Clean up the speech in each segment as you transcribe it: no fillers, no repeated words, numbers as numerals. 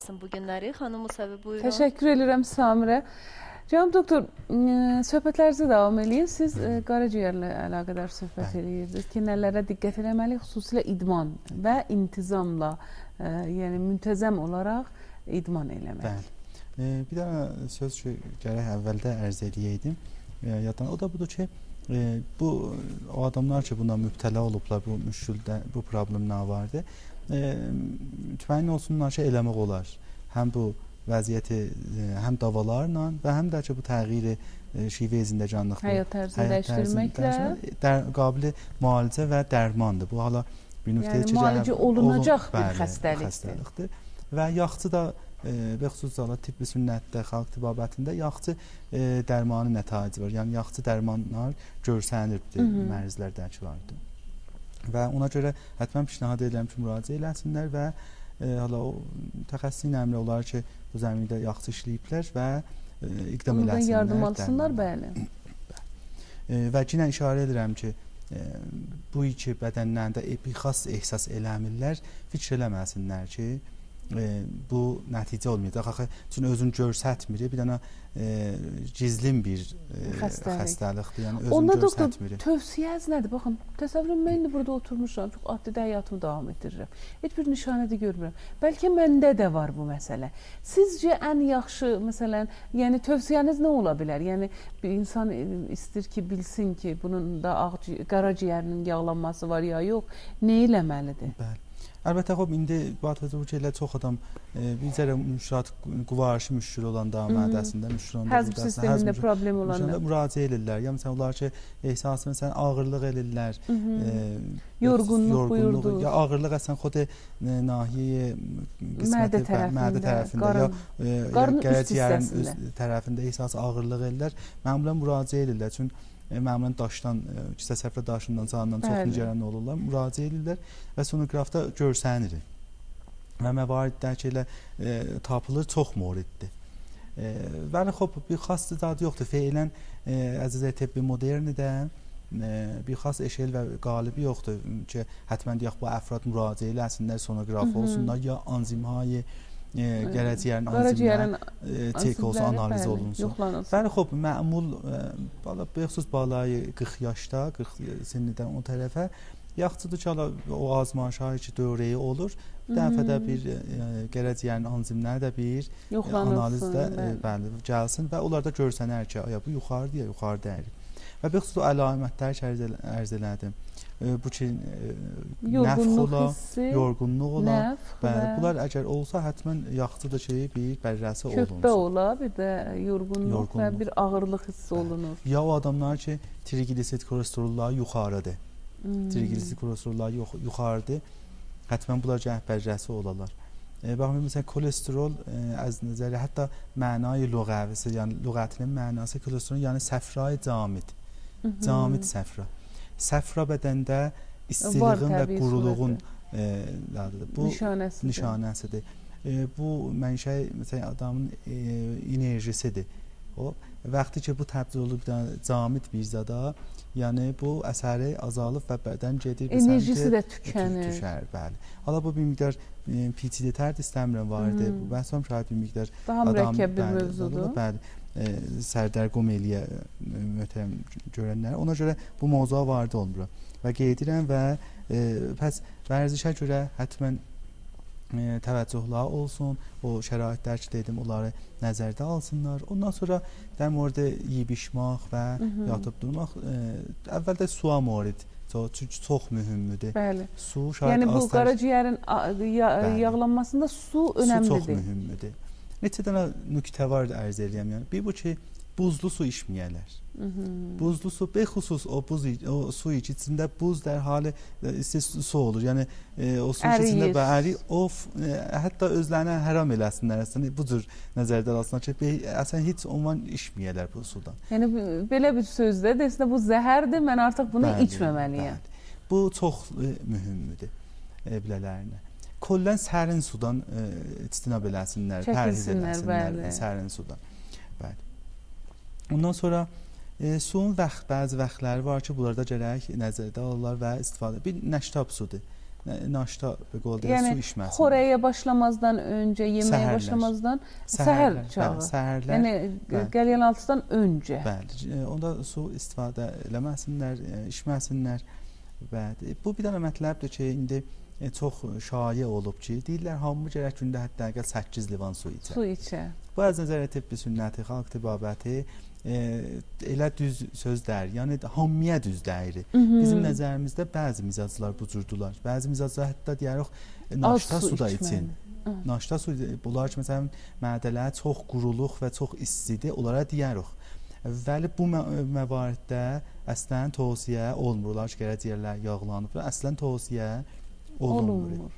olsun bu günləri. Xanım Musavi, buyurun. Təşəkkür edirəm Samirə. Cənab doktor, söhbətlərinizə davam edin. Siz qaraciyərlə əlaqədar söhbət edirsiniz ki, nələrə diqqət etməliyik, xüsusilə idman və intizamla, yəni müntəzəm olaraq idman eləmək. Bir dənə söz ki, gərək əvvəldə ərz edəydim. O da budur ki, o adamlar ki, buna mübtəla olublar, bu müşküldə, bu problem nə vardı, təmin olsunlar ki, eləmək olar. Həm bu vəziyyəti, həm davalarla və həm də ki, bu təğyiri şivə zindəcanlıqdır. Həyat tərzini dəyişdirməklə qabili müalicə və dərmandır. Bu hala bir nöqtəyə yəni müalicə olunacaq bir xəstəlikdir. Və yaxçı da və xüsusilə tibbi sünnətdə, xalq tibabətində yaxçı dərmanı nəticəsi var. Yəni yaxçı dərmanlar görsənirdi mərzlərdəki vardı. Və ona görə həttəmən pişnahad edirəm ki, müraciə eləsinlər və hala o təxəssüsi əmri olar ki, bu zəmində yaxçı işləyiblər və iqdam eləsinlər. Ondan yardım alsınlar, bəli. Və yenə işarə edirəm ki, bu iki bədənlərdə bir xas ehsas eləmirlər, fikir eləməsinlər ki, bu nəticə olmayacaq. Axı, çünki özünü görsətmir, bir dənə gizlin bir xəstəlikdir. Yəni özünü görsətmir. Doktor, tövsiyəniz nədir? Baxın, təsəvvürün, mən indi burada oturmuşam, çox addidə həyatımı davam etdirirəm. Heç bir nişanə də görmürəm. Bəlkə məndə də var bu məsələ. Sizcə ən yaxşı, məsələn, yəni tövsiyəniz nə ola bilər? Yəni bir insan istəyir ki, bilsin ki, bunun da qaraciyərinin yağlanması var ya yox, nə eləməlidir? Bəli. Əlbəttə, indi bu ilə çox adam bir zərə müşkilat, quvarışı müşkül olanda, mədəsində müşkül olanda, həzm sistemində problem olanda müraciə edirlər. Ya məsələn, onlar ki, ehsası məsələn, ağırlıq edirlər, yorğunluq buyurdu. Ya ağırlıq əsən xod nahiyə qisməti, mədə tərəfində, ya gələcəyərin öz tərəfində ehsası ağırlıq edirlər. Məmulən müraciə edirlər. Çünki məmulən daşdan, kisə səfrə daşından, canından çox nicələn olurlar, müraciə edirlər və sonoqrafda görsənir. Və məvaridlər ki, elə tapılır, çox moriddir. Bəli, bir xas zad yoxdur. Feylən, əzizə tibbi modernidə bir xas eşel və qalibi yoxdur ki, həttəmən deyək, bu əfrad müraciə eləsinlər, sonoqraf olsunlar, ya anzimhayı, qaraciyərin çek olsun, analiz olunsun. Bəli, məmul, xüsus balayı 40 yaşda, 40 sinnidən o tərəfə, yaxçıdır ki, o azmayışa ki, dövrəyi olur, dəfədə bir qaraciyərin anzimləri də bir analizdə gəlsin və onlarda görsənər ki, bu yuxarıdır ya, yuxarı dəyirik. Və bir xüsus əlamətləri ərz elədim. Bu ki, nəfx ola, yorğunluq ola, bunlar əgər olsa, həttəmən yaxçıdır ki, bir bərrəsi olunsun. Köpbə ola, bir də yorğunluq və bir ağırlıq hissi olunur. Ya o adamlar ki, trigliserid kolesterolları yuxarıdır. Trigliserid kolesterolları yuxarıdır, həttəmən bunlar gəh bərrəsi olalar. Baxın, məsələn, kolesterol az nəzəri, hətta mənayı lüğəvisi, yəni lüğətinin mənası kolesterol, yəni səfrayı camid, camid səfra. Səfra bədəndə istiliyinin və quruluğun nişanəsidir. Bu mənşəy, məsələn, adamın enerjisidir. O, vaxtı ki, bu təbdil olub camid bir zada, yəni bu əsəri azalıb və bədən gedir. Enerjisi də tükənir. Tükər, bəli. Hala bu bir miqdar PCD-tər də istəmirəm var idi. Bu bəhsəm şahid bir miqdar daha mürəkkəb bir mövzudur. Bəli. Sərdərqom eləyə möhtərəm görənlər. Ona görə bu mövzuya vardı olmuram. Və qeyd edirəm və pəs vərzişə görə həttəmən təvəccühlər olsun, o şəraitlər ki, dedim, onları nəzərdə alsınlar. Ondan sonra dəm orada yeyib içmək və yatıb durmaq əvvəldə suya morid. Çünki çox mühümdür. Bəli. Su, yəni bu qaraciyərin yağlanmasında su önəmlidir. Su çox mühümdür. Neçə dənə nüktə var ərz edəyəm. Yəni, bir bu ki, buzlu su içməyələr. Buzlu su, bexüsus o su içində buz dərhali su olur. Yəni, o su içində bəri, hətta özlərinə həram eləsinlər. Bu cür nəzərdə alsınlar ki, əsən heç ondan içməyələr bu sudan. Yəni, belə bir sözdə desinə, bu zəhərdir, mən artıq bunu içməməliyəm. Bu çox mühümdür bilələrinə. Kollən sərin sudan istinab eləsinlər, pərhiz eləsinlər sərin sudan. Ondan sonra suyun bəzi vaxtları var ki, bunlarda gərək nəzərdə alırlar və istifadə. Bir nəştab sudur. naşta qol deyir, su içməsin. Yəni xorəyə başlamazdan öncə, yeməyə başlamazdan səhər çağı. Səhərlər. Yəni qəlyaltısından öncə. Bəli. Onda su istifadə eləməsinlər, içməsinlər. Bəli. Bu bir dənə mətləbdir ki, indi çox şayiə olub ki, deyirlər hamı gərək gündə hətta 8 livan su içə. Su içə. Bu az nəzərə tibbi sünnəti, xalq tibabəti elə düz sözdür. Yəni hamıya düz deyir. Bizim nəzərimizdə bəzi mizaclar bu cürdular. Bəzi mizaclar hətta deyərik naşta su da için. Naşta su bunlar ki, məsələn, mədələr çox quruluq və çox istidir, onlara deyərik. Vəli bu məvariddə əslən tövsiyə olmur. Onlar ki, gərək deyirlər yağlanıb. Əslən tövsiyə olunmur.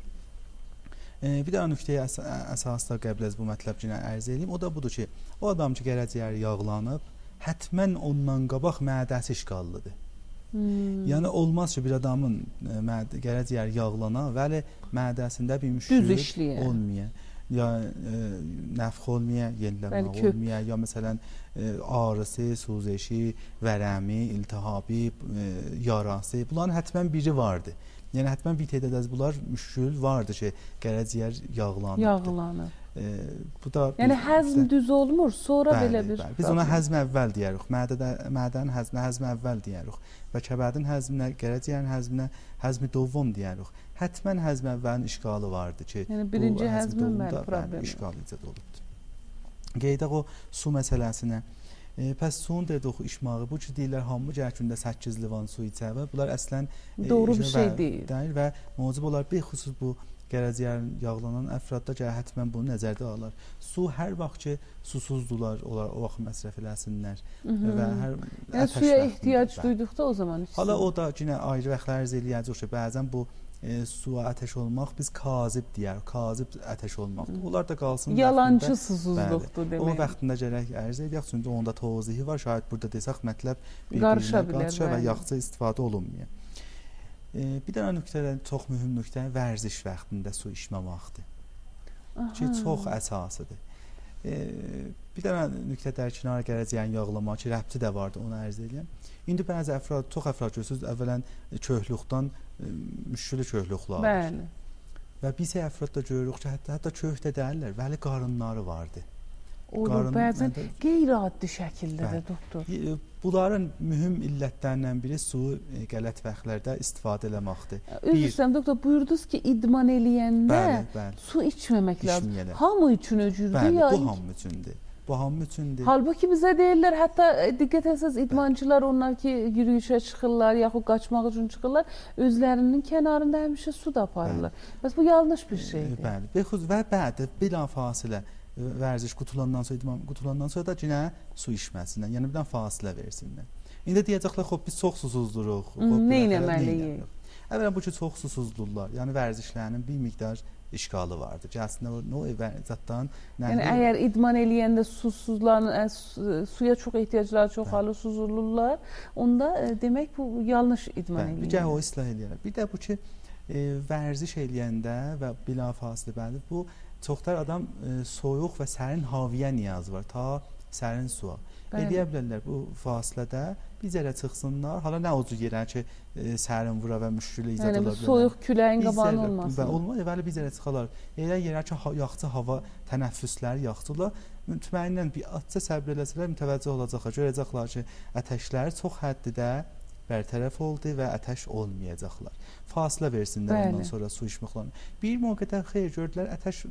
Bir daha nöqtəyə əsasda qəbl az bu mətləbcinə ərz edeyim. O da budur ki, o adam ki, gələcək yağlanıb, həttəmən ondan qabaq mədəsi işğallıdır. Yəni olmaz ki, bir adamın gələcək yağlana, vəli mədəsində bir müşkül olmaya, ya nəfx olmaya, yenilənmə olmaya, ya məsələn ağrısı, suzişi, vərəmi, iltihabi, yarası, bunların həttəmən biri vardır. Yəni həttəmən bir tədad az bunlar müşkül vardır ki, gələcək yağlanıb. Bu da yəni həzm düz olmur, sonra belə bir biz ona həzm əvvəl deyirik. Mədənin həzm əvvəl deyirik və kəbədin həzminə, gələcəyin həzminə həzmi dovam deyirik. Həttəmən həzm əvvəlin işğalı vardır ki, yəni birinci həzmin problem işğal icad olubdur. Qeydək o su məsələsinə. Pəs suyun dedik içmağı, bu ki deyirlər hamı gərkündə 8 livan su içə və bunlar əslən doğru bir şey deyil və mövcub olar bir xüsus bu gələcəyin yağlanan əfradda gərək həttəmən bunu nəzərdə alırlar. Su hər vaxt ki susuzdular, onlar o vaxt məsrəf eləsinlər və hər yəni suya ehtiyac duyduqda o zaman içsin. Hala o da yenə ayrı vaxtlar ərz eləyəcək ki, bəzən bu suya ateş olmaq biz kazib deyər, kazib ateş olmaqdır. Onlar da qalsın yalancı susuzluqdur demək. O vaxtında gərək ərz edək, çünki onda tövzihi var. Şayət burada desək mətləb qarışa bilər və yaxşı istifadə olunmuyor. Bir dənə nöqtə, çox mühüm nöqtə vərziş vaxtında su içmə vaxtı. Ki çox əsasıdır. Bir dənə nöqtə dərkinara gələcəyən yağlama ki, rəbti də vardı, onu ərz edəyəm. İndi bəzi əfrad, çox əfrad görürsünüz, əvvələn köhlükdən müşkülü köhlüklər var. Bəli. Və biz əfradda görürük ki, hətta köhdə deyirlər, vəli qarınları vardı. Olur, bəzən qeyri-addi şəkildə də doktor. Bunların mühüm illətlərindən biri su qələt vaxtlarda istifadə eləməkdir. Üzr istəyirəm doktor, buyurdunuz ki, idman eləyəndə su içməmək lazım. Hamı üçün öcürdür ya? Bu hamı üçündür. Bu hamı üçündür. Halbuki bizə deyirlər, hətta diqqət etsəz idmançılar onlar ki, yürüyüşə çıxırlar, yaxud qaçmaq üçün çıxırlar, özlərinin kənarında həmişə su da aparırlar. Bəs bu yanlış bir şeydir. Bəli, və bədi bilafasilə vərziş qutulandan sonra, idman qutulandan sonra da yenə su içməsinlər, yəni birdən fasilə versinlər. İndi deyəcəklər, xop biz çox susuzduruq. Nə etməliyik? Əvvələn bu ki, çox susuzdurlar. Yəni vərzişlərinin bir miqdar işğalı vardır. Ki, əslində o zətdən yəni əgər idman eləyəndə susuzların suya çox ehtiyacları çoxalır, susuzlurlar, onda demək bu yanlış idman eləyir. Bir o islah eləyirlər. Bir də bu ki, vərziş eləyəndə və bilafasilə bəli, bu çoxlar adam soyuq və sərin haviyə niyazı var, ta sərin suya. Eləyə bilərlər bu fasilədə bir zərə çıxsınlar. Hala nə ucu yerə ki, sərin vura və müşkülü icad ola bilər. Yəni soyuq küləyin qabağını olmasın. Olmaz, evvəli bir zərə çıxarlar. Elə yerə ki, yaxçı hava tənəffüsləri yaxçılar. Mütməyindən bir atça səbr eləsələr mütəvəccüh olacaqlar. Görəcəklər ki, ətəşləri çox həddidə bərtərəf oldu və ətəş olmayacaqlar. Fasilə versinlər ondan sonra su içməklərini. Bir moqətə xeyr gördülər, ətəş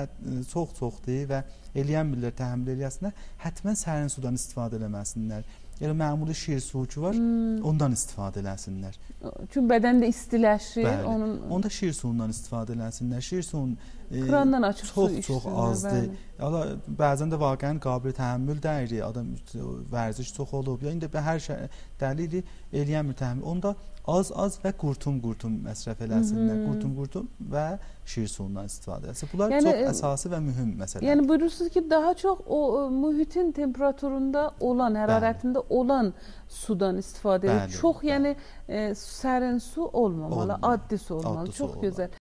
çoxdur və eləyən bilirlər təhəmmül eləyəsinlər, həttəmən sərin sudan istifadə eləməsinlər. Yəni məmuli şir suyu ki var, ondan istifadə eləsinlər. Çünki bədəndə istiləşir. Onda şir suyundan istifadə eləsinlər. Şir suyun krandan açıb su içsinlər. Çox azdır. Bəzən də vaqəən qabil təhəmmül deyir, adam vərziş çox olub. Ya indi hər şey dəlili eləyən bir təhəmmül. Onda az və qurtum məsrəf eləsinlər. Qurtum və şir suyundan istifadə eləsin. Bunlar çox əsası və mühüm məsələdir. Yəni buyurursunuz ki, daha çox o mühitin temperaturunda olan, hərarətində olan sudan istifadə edir. Çox yəni sərin su olmamalı, addi su olmalı. Çox gözəl.